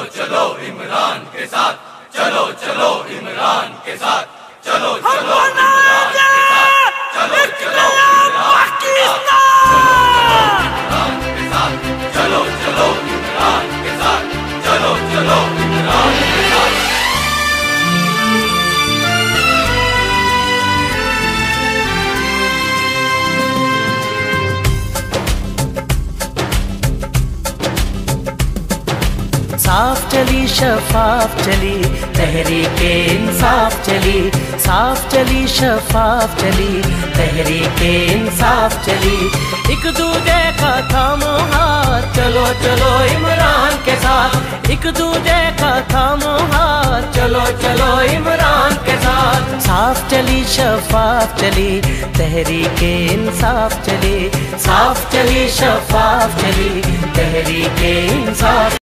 चलो इमरान के साथ, चलो चलो इमरान के साथ, चलो चलो इमरान के साथ, चलो चलो इमरान के साथ, चलो चलो इमरान के साथ, चलो चलो इमरान के साथ। साफ चली शफाफ चली तहरीके इंसाफ चली, साफ चली शफाफ चली तहरीके इंसाफ चली। एक दूजे का थामो हाथ, चलो चलो इमरान के साथ, एक दूजे का थामो हाथ, चलो चलो इमरान के साथ। साफ चली शफाफ चली तहरीके इंसाफ चली, साफ चली शफाफ चली तहरीके इंसाफ।